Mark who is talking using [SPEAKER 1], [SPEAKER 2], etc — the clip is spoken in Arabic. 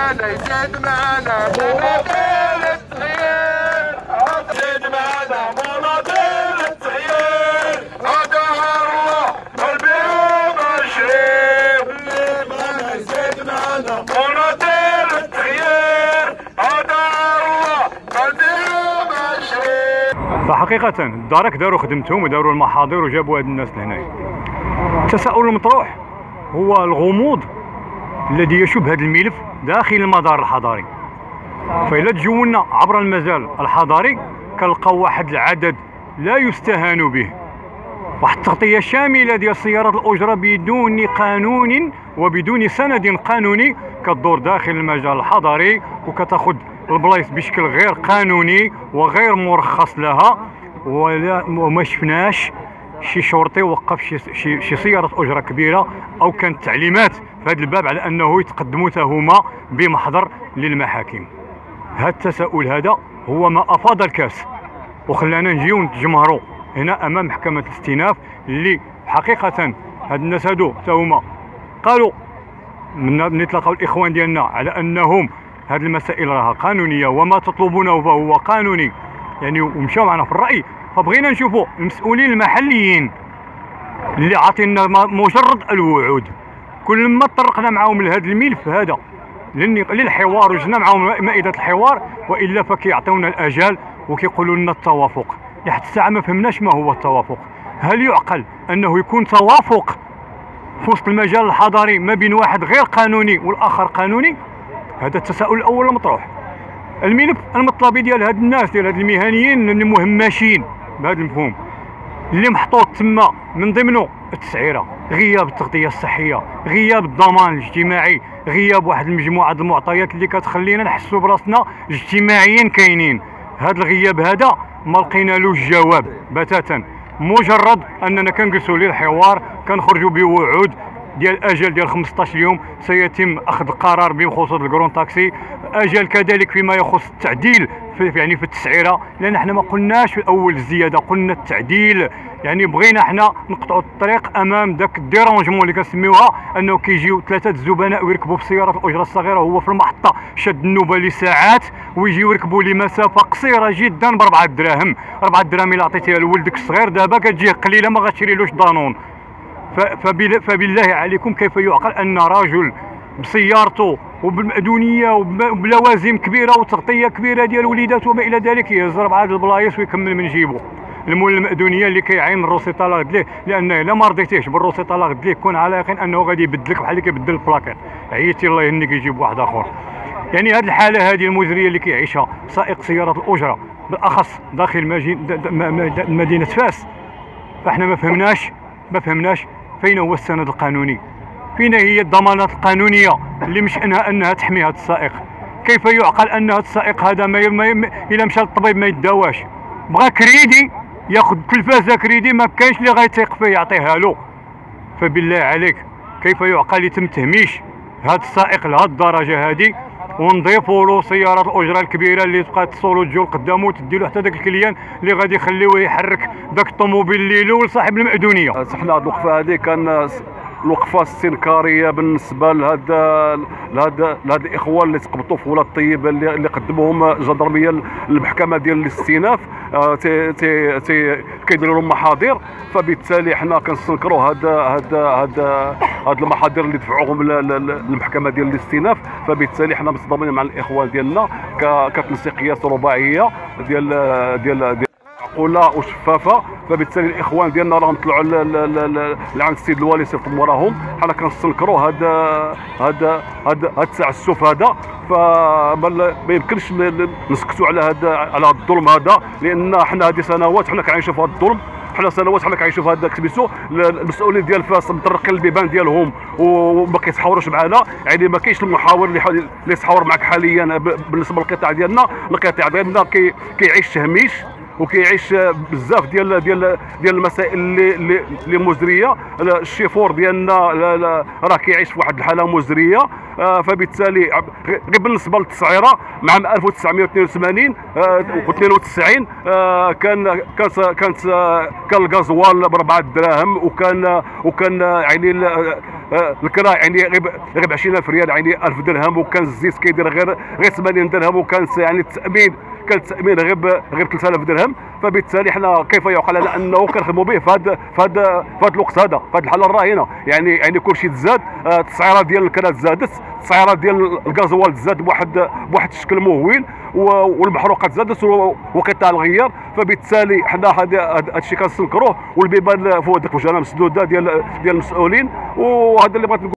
[SPEAKER 1] معانا يزيد معانا مناطيل التغيير يزيد معانا مناطيل التغيير هذا الله البيوم الشريف يزيد معانا مناطيل التغيير هذا الله البيوم الشريف.
[SPEAKER 2] فحقيقة الدارك داروا خدمتهم وداروا المحاضر وجابوا هاد الناس لهنا. التساؤل المطروح هو الغموض الذي يشب هذا الملف داخل المدار الحضاري. فإلا تجولنا عبر المجال الحضاري كنلقاو واحد العدد لا يستهان به، واحد التغطية شاملة ديال سيارات الأجرة بدون قانون وبدون سند قانوني كتدور داخل المجال الحضاري وكتاخذ البلايص بشكل غير قانوني وغير مرخص لها. وما شفناش شي شرطي وقف شي سيارة أجرة كبيرة أو كانت تعليمات في هذا الباب على أنه يتقدموا تهمة بمحضر للمحاكم. هذا التساؤل هذا هو ما أفاض الكاس وخلانا نجيو نتجمهروا هنا أمام محكمة الاستئناف اللي حقيقة هاد الناس هادو تهمة قالوا من يتلاقاو الإخوان ديالنا على أنهم هاد المسائل راها قانونية وما تطلبونه فهو قانوني يعني، ومشاو معنا في الرأي. فبغينا نشوفوا المسؤولين المحليين اللي عاطينا مجرد الوعود، كل ما طرقنا معاهم لهذا الملف هذا للحوار وجنا معاهم مائدة الحوار والا فكيعطيونا الاجال وكيقولوا لنا التوافق. لحد الساعه ما فهمناش ما هو التوافق. هل يعقل انه يكون توافق في وسط المجال الحضاري ما بين واحد غير قانوني والاخر قانوني؟ هذا التساؤل الاول المطروح. الملف المطلبي ديال هاد الناس ديال هاد المهنيين المهمشين بهذا المفهوم اللي محطوط تما من ضمنه التسعيره، غياب التغطيه الصحيه، غياب الضمان الاجتماعي، غياب واحد المجموعه المعطيات اللي كتخلينا نحسوا براسنا اجتماعيا كاينين. هذا الغياب هذا ما لقينا له جواب بتاتا، مجرد اننا كنجلسوا للحوار كنخرجوا بوعود ديال اجل ديال 15 يوم سيتم اخذ قرار بخصوص الكرون تاكسي، اجل كذلك فيما يخص التعديل يعني في التسعيره، لان احنا ما قلناش في الاول الزياده، قلنا التعديل. يعني بغينا احنا نقطعوا الطريق امام داك الديرونجمون اللي كنسميوها، انه كيجيو ثلاثه الزبناء ويركبوا بسياره الاجره الصغيره وهو في المحطه شاد النوبه لساعات ويجيو يركبوا لمسافه قصيره جدا ب 4 دراهم. 4 دراهم اللي عطيتيها لولدك الصغير دابا كتجيه قليله ما غتشريلوش دانون. فبالله عليكم كيف يعقل ان رجل بسيارته وبالمأذونيه وبلوازم كبيره وتغطيه كبيره ديال وليداته وما الى ذلك يهز 4 البلايص ويكمل من جيبه؟ المول المأذونيه اللي كيعين الروسيطه لا غد ليه، لان الا ما رضيتيش بالروسيطه لا غد ليه كون على يقين انه غادي يبدلك بحال اللي كيبدل البلاكيت. عييتي الله يهنيك يجيب واحد اخر. يعني هذه الحاله هذه المزريه اللي كيعيشها سائق سيارات الاجره بالاخص داخل مدينه فاس، فاحنا ما فهمناش فين هو السند القانوني، فين هي الضمانات القانونيه اللي مش انها تحمي هذا السائق. كيف يعقل ان هذا السائق هذا الا مشى للطبيب ما يداواش، بغى كريدي ياخذ تلفازه كريدي ما كاينش اللي غيثيق فيه يعطيها له. فبالله عليك كيف يعقل يتم تهميش هذا السائق لهذه الدرجه هذه ونضيفوا له سيارات الاجره الكبيره اللي تبقى تصولو تجو لقدامه وتدي له حتى داك الكليان اللي غادي يخليوه يحرك داك الطوموبيل اللي له لصاحب المأذونيه.
[SPEAKER 3] حنا هذه الوقفه هذه كان الوقفه استنكاريه بالنسبه لهاد الاخوان اللي تقبطوا في ولاد الطيب اللي قدموهم الجندرميه للمحكمه ديال الاستئناف كيديروا لهم محاضر. فبالتالي حنا كنستنكروا هاد المحاضر اللي دفعوهم للمحكمه ديال الاستئناف. فبالتالي حنا مصدومين مع الاخوان ديالنا كتنسيقيات رباعيه ديال معقوله وشفافه. فبالتالي الاخوان ديالنا راهم طلعوا لعند السيد الوالي صيفطوا وراهم. حنا كنستنكروا هذا التعسف هذا. فما يمكنش نسكتوا على الظلم هذا، لان حنا هذه سنوات حنا كنعيشوا في هذا الظلم. حنا سنوات حنا كنعيشوا في هذا سميتو المسؤولين ديال فاس مطرقين البيبان ديالهم وما كيتحاوروش معنا. يعني ما كاينش المحاور اللي يتحاور معك حاليا بالنسبه للقطاع ديالنا. القطاع ديالنا كيعيش تهميش وكيعيش بزاف ديال المسائل اللي مزريه. الشيفور ديالنا راه كيعيش في واحد الحاله مزريه. فبالتالي غير بالنسبه للتسعيره مع 1982 و92 كان الغازوال ب 4 دراهم وكان يعني الكرا يعني غير ب 20000 ريال، يعني 1000 درهم، وكان الزيت كيدير غير 80 درهم، وكان يعني التامين كان التامين غير 3000 درهم. فبالتالي حنا كيف يعقل لنا انه كنخدموا به في هذا الوقت هذا، في هذه الحاله الراهنه؟ يعني كلشي تزاد، التسعيرات ديال الكرا تزادت، التسعيرات ديال الغازوال تزاد بواحد الشكل مهول، والمحروقات زادت، وقطاع الغيار. فبالتالي حنا هذا الشيء كنستنكروه، والبيبان فوق ديك وجهنا مسدوده ديال المسؤولين. وهذا اللي بغيت نقول.